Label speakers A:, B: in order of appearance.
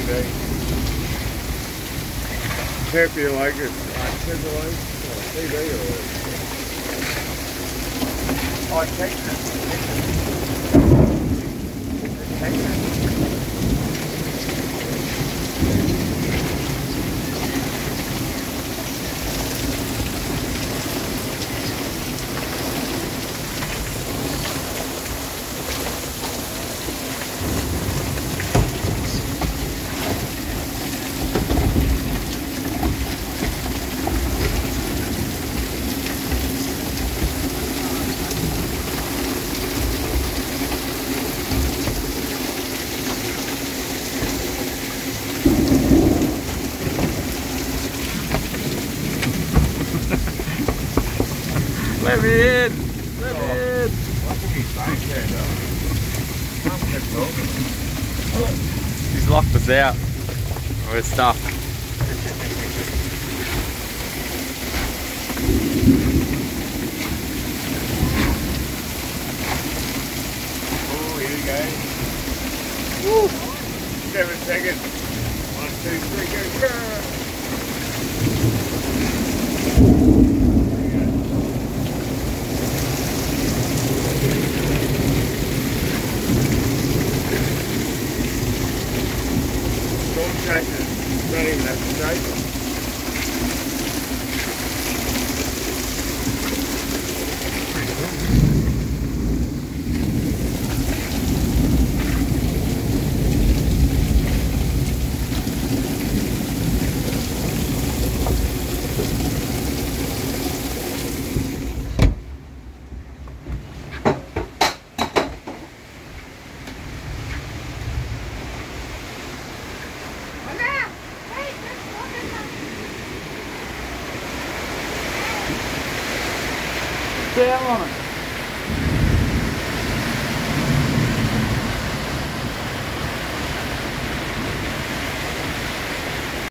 A: TV. Can't be like it. TV or oh, take
B: Let me in! Let me in!
A: What did he say there though?
B: He's locked us out. We're stuck.
A: Oh, here we go. Woo! 7 seconds. 1, 2, 3, go! Not even that straight.
B: Stay on it.